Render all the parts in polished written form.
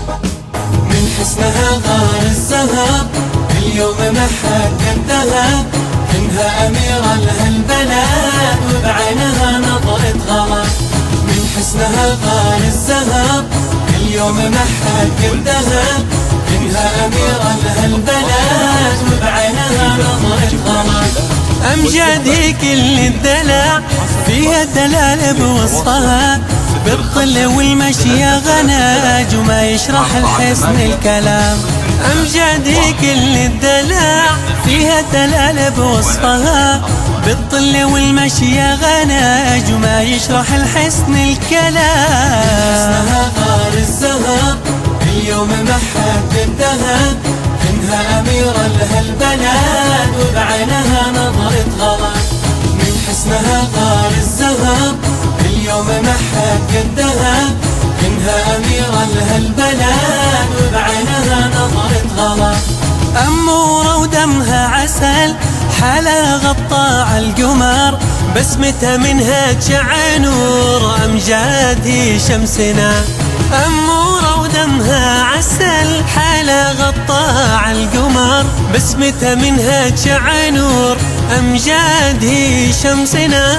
من حسنها غار الزهر اليوم ما حد قدها، إنها أميرة لها البلد وبعينها نظرة غرام. من حسنها غار الزهر اليوم ما حد قدها، إنها أميرة لها البلد وبعينها نظرة غرام. أمجادي كل الدلع فيها الدلال بوصفها، بالظل والمشي غناج وما يشرح الحسن الكلام. أمجادي كل الدلع فيها الدلال بوصفها، بالظل والمشي غناج وما يشرح الحسن الكلام. حسنها غار الزهر اليوم ما حد قدها، إنها أميرة لها البلد وبعينها نظرة غرام. من حسنها غار الزهر اليوم ما حد قدها، إنها أميرة لها البلد وبعينها نظرة غرام. أمورة ودمها عسل حالها غطى عالقمر، بسمتها منها تشع نور أمجاد شمسنا. أمورة ودمها عسل حالها غطى عالقمر، بسمتها منها تشع نور أمجاد شمسنا.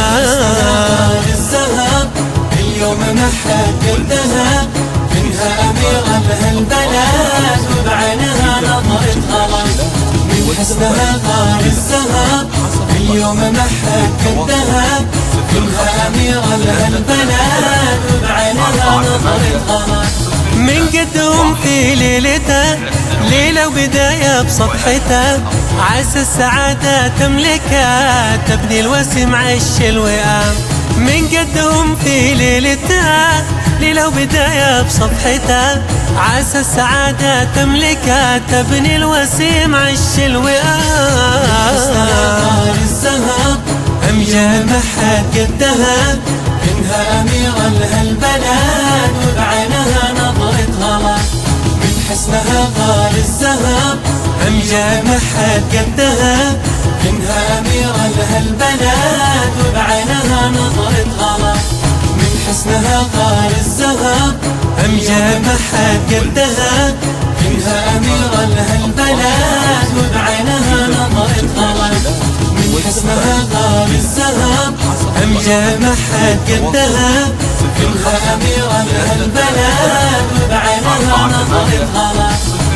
الزهر اليوم ما حد قدها، إنها أميرة لها البلد وبعينها نظرة غرام. من حسنها غار الزهر اليوم ما حد قدها، إنها أميرة لها البلد وبعينها نظرة غرام. من قدهم في ليلته ليلة وبداية بصفحته، عسى السعادة تملكها تبني الوسم عش الوئام. من قدهم في ليلته ليلة وبداية بصفحته، عسى السعادة تملكها تبني الوسيم عش الوئام. غار الزهر أمجاد ما حد قدها، إنها أميرة لها البلد وبعينها نظرة غرام. من حسنها غار الزهر أمجاد ما حد قدها، إنها أميرة لها البلد وبعينها نظرة غرام. من حسنها غار الزهر أمجاد ما حد قدها، إنها أميرة لها البلد وبعينها نظرة غرام. من حسنها غار الزهر أمجاد ما حد قدها، إنها أميرة لها البلد وبعينها نظرة غرام.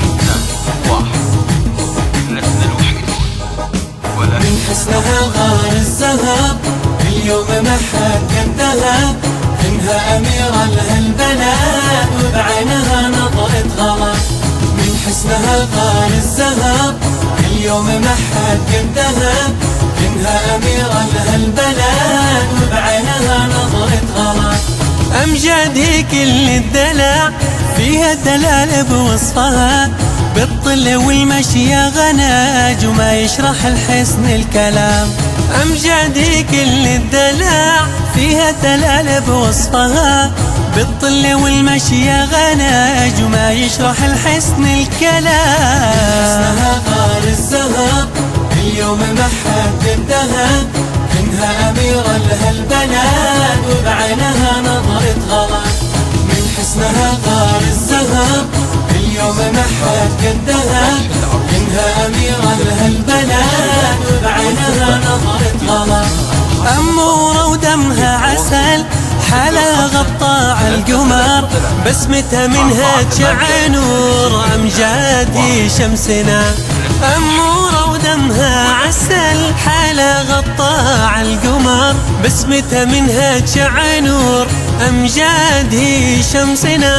من حسنها غار الزهر اليوم ما حد قدها، إنها أميرة لها البلد وبعينها نظرة غرام. من حسنها غار الزهر اليوم ما حد قدها، إنها أميرة لها البلد وبعينها نظرة غرام. أمجادي كل الدلع فيها الدلال بوصفها، بالظل والمشي غناج وما يشرح الحسن الكلام. أمجادي كل الدلع فيها الدلال بوصفها، بالظل والمشي غناج وما يشرح الحسن الكلام. حسنها غار الزهر اليوم ما حد قدها، إنها أميرة لها البلد وبعينها نظرة غرام. من حسنها غار الزهر اليوم ما حد قدها، إنها أميرة لها البلد وبعينها نظرة غرام. أمورة ودمها عسل حالها غطى عالقمر، بسمتها منها تشع نور أمجاد شمسنا. أمورة ودمها عسل حالها غطى عالقمر، بسمتها منها تشع نور أمجاد شمسنا.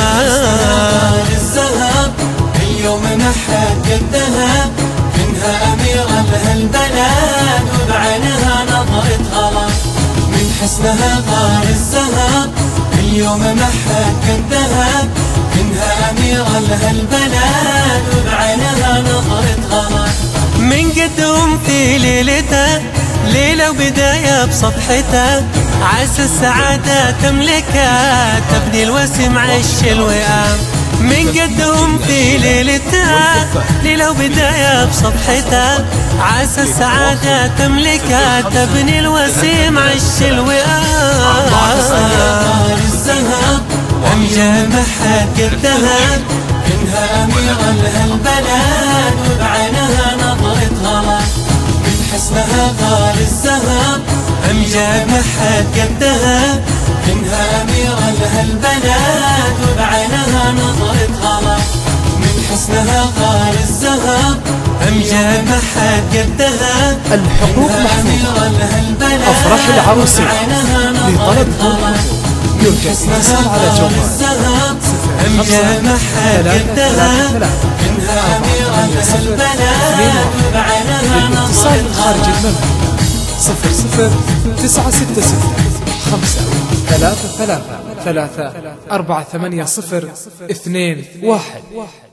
الزهر اليوم ما حد قدها، إنها أميرة لها البلد وبعينها نظرة غرام. من حسنها غار الزهر اليوم ما حد قدها، إنها أميرة لها البلد وبعينها نظرة غرام. من قدهم في ليلته ليلة وبداية بصفحته، عسى السعادة تملكها تبني الوسم عش الوئام. من قدهم في ليلته ليلة وبداية بصفحته، عسى السعادة تملكها تبني الوسيم عش الوئام. غار الزهر أمجاد ما حد قدها، إنها أميرة لهالبلد وبعينها نظرة غلا، من حسنها طال الزهر. أمجاد ما حد قدها، إنها أميرة لهالبلد وبعينها نظرة غلا، من حسنها طال الزهر. أمجاد ما حد قدها، الحقوق محفوظة. أفراح العروسين لطلب يرجى الاتصال على جوال أمجاد ما حد قدها، إنها أميرة لهالبلد وبعينها للاتصال نظرة خارج غلا. المملكة 00 966 5 3 3 3 4 8 0 2 1.